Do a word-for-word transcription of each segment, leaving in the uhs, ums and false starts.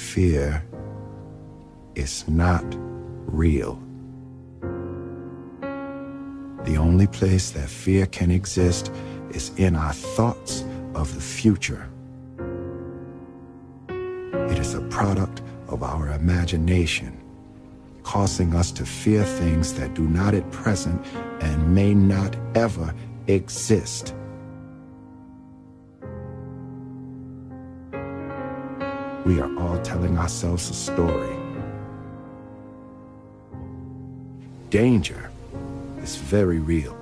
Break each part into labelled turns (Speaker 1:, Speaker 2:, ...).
Speaker 1: fear is not real. The only place that fear can exist is in our thoughts of the future. It is a product of our imagination, causing us to fear things that do not at present and may not ever exist. We are all telling ourselves a story. Danger is very real.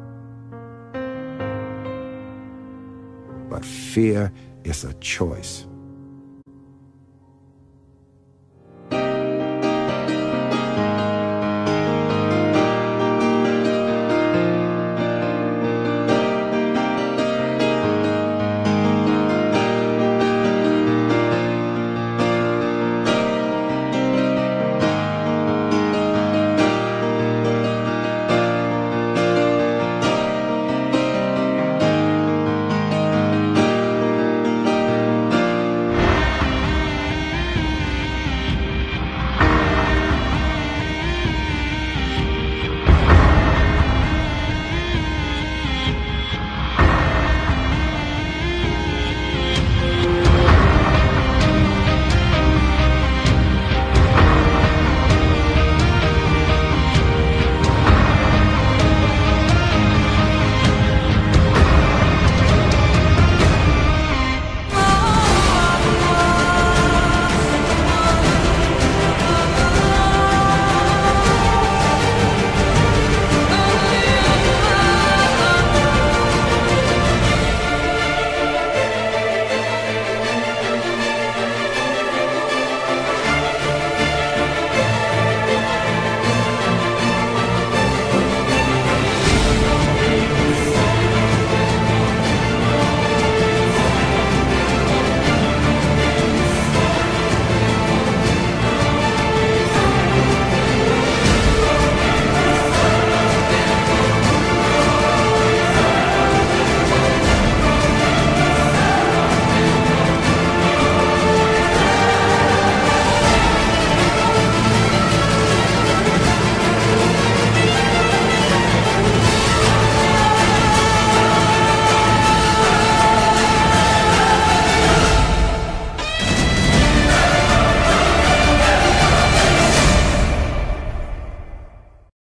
Speaker 1: But fear is a choice.